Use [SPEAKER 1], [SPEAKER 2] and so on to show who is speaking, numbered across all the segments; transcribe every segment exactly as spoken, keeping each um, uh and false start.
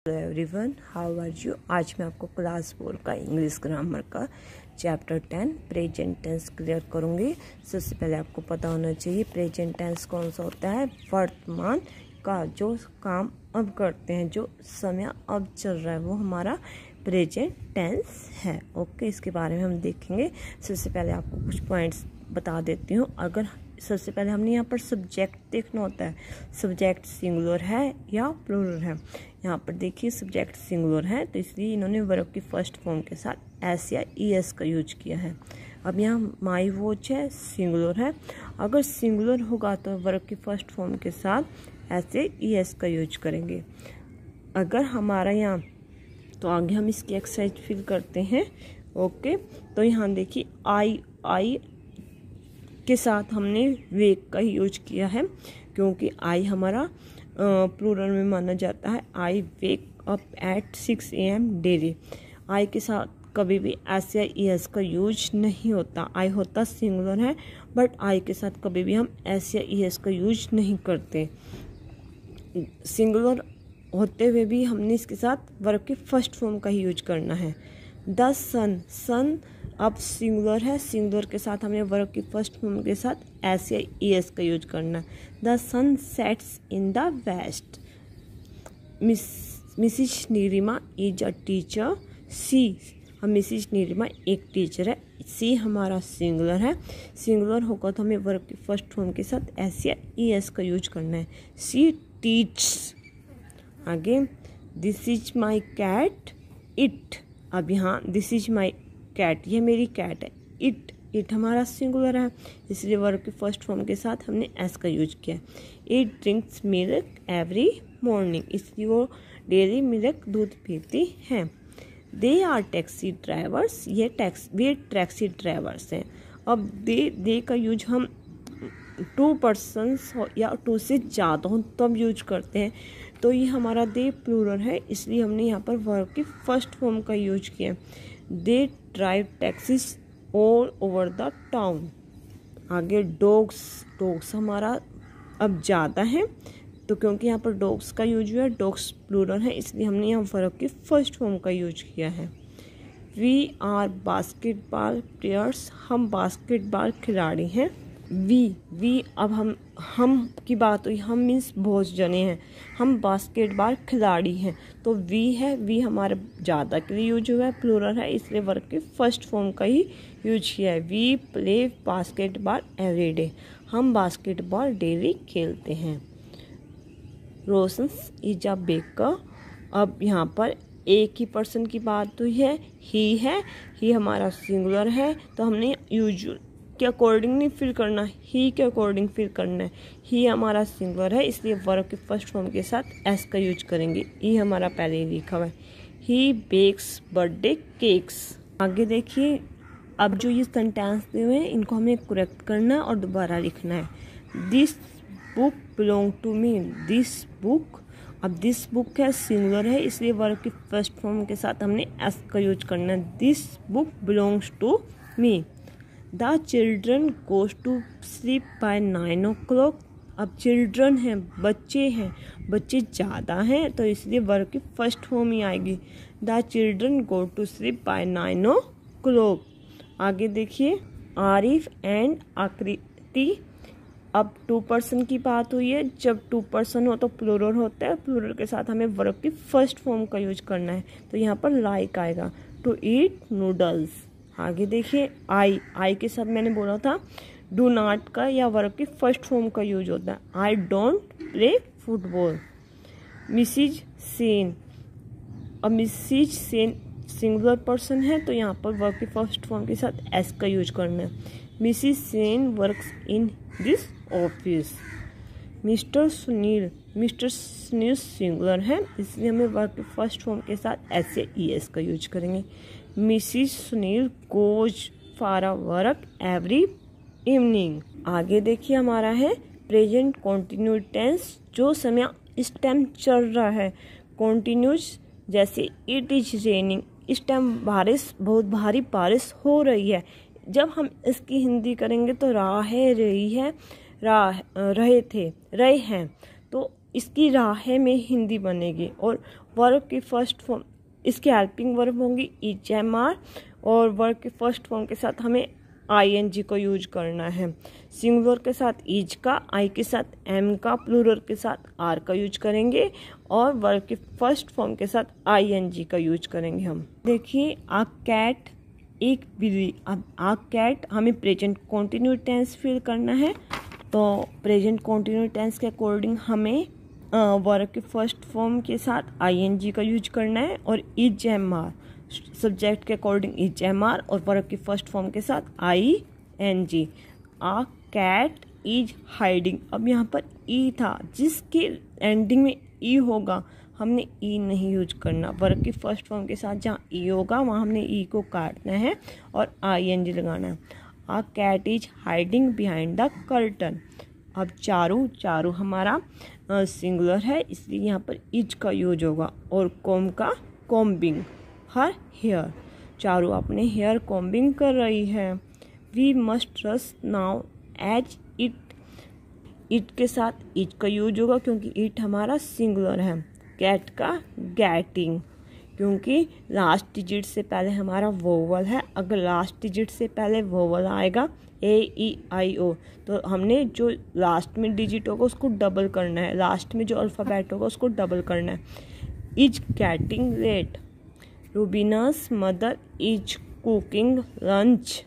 [SPEAKER 1] Hello everyone, how are you. आज मैं आपको क्लास फोर का इंग्लिश ग्रामर का chapter ten present tense clear करूँगी। सबसे पहले आपको पता होना चाहिए प्रेजेंट टेंस कौन सा होता है। वर्तमान का जो काम अब करते हैं, जो समय अब चल रहा है, वो हमारा प्रेजेंट टेंस है। ओके, इसके बारे में हम देखेंगे। सबसे पहले आपको कुछ पॉइंट्स बता देती हूँ। अगर सबसे पहले हमने यहाँ पर सब्जेक्ट देखना होता है, सब्जेक्ट सिंगुलर है या प्लूरल है। यहाँ पर देखिए सब्जेक्ट सिंगुलर है, तो इसलिए इन्होंने वर्ब की फर्स्ट फॉर्म के साथ एस या ई एस का यूज किया है। अब यहाँ माई वॉच है, सिंगुलर है। अगर सिंगुलर होगा तो वर्ब की फर्स्ट फॉर्म के साथ एस या ई एस का यूज करेंगे। अगर हमारा यहाँ, तो आगे हम इसकी एक्सरसाइज फिल करते हैं। ओके, तो यहाँ देखिए आई आई के साथ हमने वेक का यूज किया है, क्योंकि आई हमारा प्लूरल में माना जाता है। I wake up at six a m daily. I के साथ कभी भी एस या ई एस का यूज नहीं होता। आई होता सिंगुलर है, बट आई के साथ कभी भी हम एस या ई एस का यूज नहीं करते। सिंगुलर होते हुए भी हमने इसके साथ वर्ब के फर्स्ट फॉर्म का ही यूज करना है। द सन, सन अब सिंगुलर है, सिंगुलर के साथ हमें वर्ब की फर्स्ट फॉर्म के साथ एस या ई एस का यूज करना है। The sun sets in the west. Miss Mrs Nilima is a teacher. She, हम मिसिज नीलिमा एक टीचर है। सी हमारा सिंगुलर है, सिंगुलर होगा तो हमें वर्ब की फर्स्ट फॉर्म के साथ एस या ई एस का यूज करना है। She teaches. आगे this is my cat it. अब यहाँ दिस इज माई कैट, ये मेरी कैट है। इट, इट हमारा सिंगुलर है, इसलिए वर्ब के फर्स्ट फॉर्म के साथ हमने एस का यूज किया। It drinks milk every morning, इसलिए वो डेली मिल्क दूध पीती हैं। दे आर टैक्सी ड्राइवर्स, ये टैक्स वे टैक्सी ड्राइवर्स हैं। अब दे दे का यूज हम टू पर्सन्स हो या टू से ज़्यादा हो तब यूज करते हैं। तो ये हमारा दे प्लूरल है, इसलिए हमने यहाँ पर वर्ब की फर्स्ट फॉर्म का यूज किया। They drive taxis all over the town. आगे डॉग्स, डॉग्स हमारा अब ज़्यादा है, तो क्योंकि यहाँ पर डॉग्स का यूज हुआ है, डॉग्स प्लूरल है, इसलिए हमने यहाँ वर्ब की फर्स्ट फॉर्म का यूज किया है। वी आर बास्केटबॉल प्लेयर्स, हम बास्केटबॉल खिलाड़ी हैं। वी वी अब हम हम की बात हुई, हम मीन्स बहुत जने हैं, हम बास्केटबॉल खिलाड़ी हैं, तो वी है, वी हमारे ज़्यादा के लिए यूज हुआ है, प्लूरल है, इसलिए वर्ब के फर्स्ट फॉर्म का ही यूज किया है। We play basketball every day, हम बास्केटबॉल डेली खेलते हैं। Roshan is a baker. अब यहाँ पर एक ही पर्सन की बात हुई है, ही है, ही हमारा सिंगुलर है, तो हमने यूजुअल के अकॉर्डिंग नहीं फिल करना, ही के अकॉर्डिंग फिल करना है। ही हमारा सिंगुलर है, इसलिए वर्ब के फर्स्ट फॉर्म के साथ एस का यूज करेंगे। ई हमारा पहले ही लिखा हुआ है। He bakes birthday cakes. आगे देखिए, अब जो ये सेंटेंस दिए हुए हैं इनको हमें करेक्ट करना है और दोबारा लिखना है। This book belong to me. This book, अब दिस बुक है, सिंगुलर है, इसलिए वर्ब की फर्स्ट फॉर्म के साथ हमने एस का यूज करना है। This book belongs to me. The children goes to sleep by nine o'clock. अब चिल्ड्रन हैं, बच्चे हैं, बच्चे ज़्यादा हैं, तो इसलिए वर्ब की फर्स्ट फॉर्म ही आएगी। The children go to sleep by nine o'clock. आगे देखिए, आरिफ एंड आकृति। अब टू पर्सन की बात हुई है, जब टू पर्सन हो तो प्लूरल होता है, प्लूरल के साथ हमें वर्ब की फर्स्ट फॉर्म का यूज करना है, तो यहाँ पर लाइक आएगा। To eat noodles. आगे देखिए, आई आई के साथ मैंने बोला था डू नॉट का या वर्ब की फर्स्ट फॉर्म का यूज होता है। I don't play football. Mrs Sen, अब मिसिज सेन सिंगुलर पर्सन है, तो यहाँ पर वर्ब की फर्स्ट फॉर्म के साथ एस का यूज करना है। Mrs Sen works in this office. Mr Sunil, Mr Sunil singular है, इसलिए हमें वर्ब की फर्स्ट फॉर्म के साथ एस या ई एस का यूज करेंगे। Mrs Sunil goes for a work every evening. आगे देखिए, हमारा है प्रेजेंट कॉन्टिन्यूस टेंस, जो समय इस टाइम चल रहा है। कॉन्टिन्यूस, जैसे इट इज रेनिंग, इस टाइम बारिश, बहुत भारी बारिश हो रही है। जब हम इसकी हिंदी करेंगे तो राह है, रही है, राह रहे थे, रहे हैं, तो इसकी राह में हिंदी बनेगी। और वर्ब की फर्स्ट फॉर्म, इसकी हेल्पिंग वर्ब होंगी इज एम आर, और वर्ब की फर्स्ट फॉर्म के साथ हमें आई एन जी को यूज करना है। सिंगुलर के साथ इज का, आई के साथ एम का, प्लूरल के साथ आर का यूज करेंगे, और वर्ब की फर्स्ट फॉर्म के साथ आई एन जी का यूज करेंगे हम। देखिए आ कैट, एक बिल्ली। अब आ कैट हमें प्रेजेंट कॉन्टिन्यू टेंस फिल करना है, तो प्रेजेंट कॉन्टिन्यू टेंस के अकॉर्डिंग हमें वर्ब के फर्स्ट फॉर्म के साथ आई एन जी का यूज करना है, और इज एम आर सब्जेक्ट के अकॉर्डिंग इज एम आर, और वर्ब की फर्स्ट फॉर्म के साथ I N G. A cat is hiding. अब यहाँ पर ई था, जिसके एंडिंग में ई होगा हमने ई नहीं यूज करना। वर्ब की फर्स्ट फॉर्म के साथ जहाँ ई होगा वहाँ हमने ई को काटना है और आई एन जी लगाना है। A cat is hiding behind the curtain. अब चारू, चारू हमारा सिंगुलर है, इसलिए यहाँ पर इज का यूज होगा, और कॉम का कॉम्बिंग हर हेयर। चारू अपने हेयर कॉम्बिंग कर रही है। We must rush now as it, it के साथ इज का यूज होगा क्योंकि इट हमारा सिंगुलर है। गेट का गेटिंग, क्योंकि लास्ट डिजिट से पहले हमारा वोवल है। अगर लास्ट डिजिट से पहले वोवल आएगा ए ई आई ओ, तो हमने जो लास्ट में डिजिट होगा उसको डबल करना है, लास्ट में जो अल्फ़ाबेट होगा उसको डबल करना है। Is getting late. Rubina's mother is cooking lunch.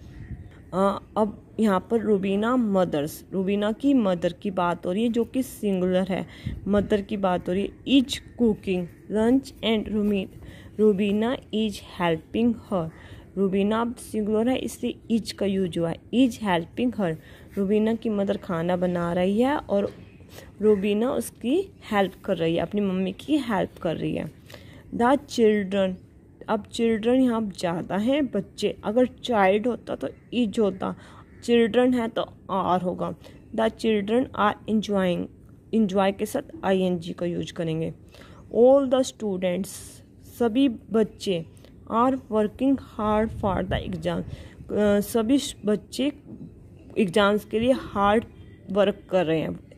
[SPEAKER 1] अब यहाँ पर रूबीना मदर्स, रूबीना की मदर की बात हो रही है जो कि सिंगुलर है, मदर की बात हो रही है। Is cooking lunch and Rumi Rubina is helping her. Rubina अब सिंगुलर है इसलिए इज का यूज हुआ है। इज हेल्पिंग हर, रूबीना की मदर खाना बना रही है और रूबीना उसकी हेल्प कर रही है, अपनी मम्मी की हेल्प कर रही है। द चिल्ड्रन, अब चिल्ड्रन यहाँ ज़्यादा हैं बच्चे, अगर चाइल्ड होता तो इज होता, चिल्ड्रन है तो आर होगा। The children are enjoying, enjoy के साथ आई एन जी का यूज करेंगे। ऑल द स्टूडेंट्स, सभी बच्चे, are working hard for the exam, सभी बच्चे एग्ज़ाम्स के लिए हार्ड वर्क कर रहे हैं।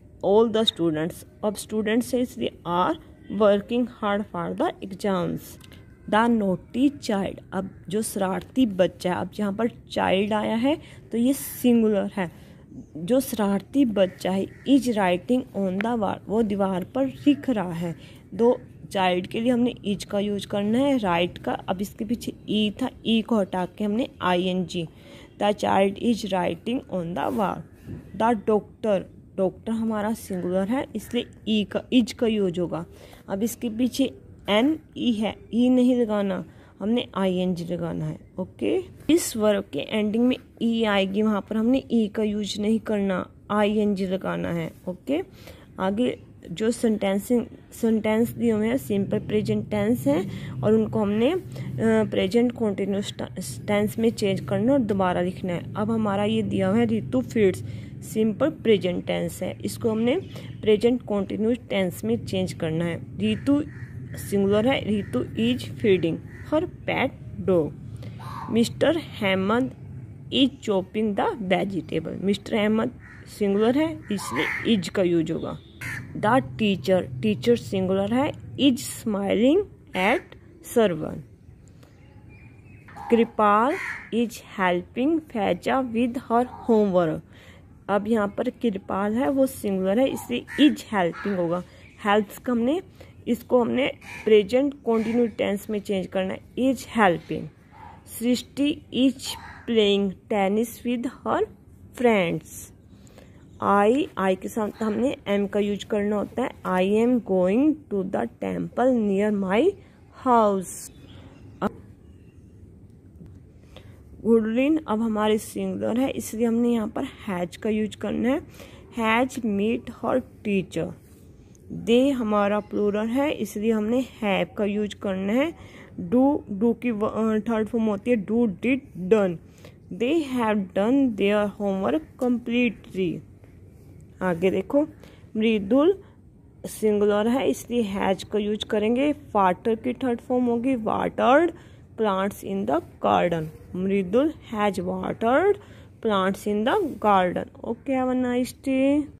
[SPEAKER 1] ऑल द स्टूडेंट्स, अब स्टूडेंट्स है इसलिए are working hard for the exams. The naughty child, अब जो शरारती बच्चा है, अब यहाँ पर चाइल्ड आया है तो ये सिंगुलर है। जो शरारती बच्चा है is writing on the wall, वो दीवार पर लिख रहा है। दो चाइल्ड के लिए हमने इज का यूज करना है, राइट का। अब इसके पीछे ई था, ई को हटा के हमने I N G. The child is writing on the wall. The doctor, doctor हमारा सिंगुलर है इसलिए ई का, इज का यूज होगा। अब इसके पीछे एन ई है, ई नहीं लगाना, हमने आई एन जी लगाना है। ओके, इस वर्ब के एंडिंग में ई आएगी, वहाँ पर हमने ई का यूज नहीं करना, आई एन जी लगाना है। ओके, आगे जो सेंटेंसिंग सेंटेंस दिए हुए हैं सिंपल प्रेजेंट टेंस हैं और उनको हमने प्रेजेंट कॉन्टिन्यूस टेंस में चेंज करना और दोबारा लिखना है। अब हमारा ये दिया हुआ है Ritu feeds, simple present tense है, इसको हमने प्रेजेंट कॉन्टिन्यूस टेंस में चेंज करना है। रितु सिंगुलर है, Ritu is feeding her pet dog. Mr Hemant is chopping the vegetable, Mr Hemant singular है इसलिए इज का यूज होगा। द टीचर, टीचर सिंगुलर है, is smiling at Sarvan. Kripal is helping Faiza with her homework. अब यहाँ पर कृपाल है वो सिंगुलर है इसलिए इज हेल्पिंग होगा। हेल्प्स का हमने इसको हमने प्रेजेंट कॉन्टिन्यू टेंस में चेंज करना है, is helping. Srishti is playing tennis with her friends. I, I के साथ हमने एम का यूज करना होता है। I am going to the temple near my house. गुडलिन अब हमारे सिंगुलर है इसलिए हमने यहाँ पर हैज का यूज करना है। Has meet her teacher. They हमारा प्लूरल है इसलिए हमने हैव का यूज करना है। डू, डू की थर्ड फॉर्म होती है do, did, done. They have done their homework completely. आगे देखो, मृदुल सिंगुलर है इसलिए हैज का यूज करेंगे। वाटर की थर्ड फॉर्म होगी watered plants in the garden. Mridul has watered plants in the garden. Okay, have a nice day.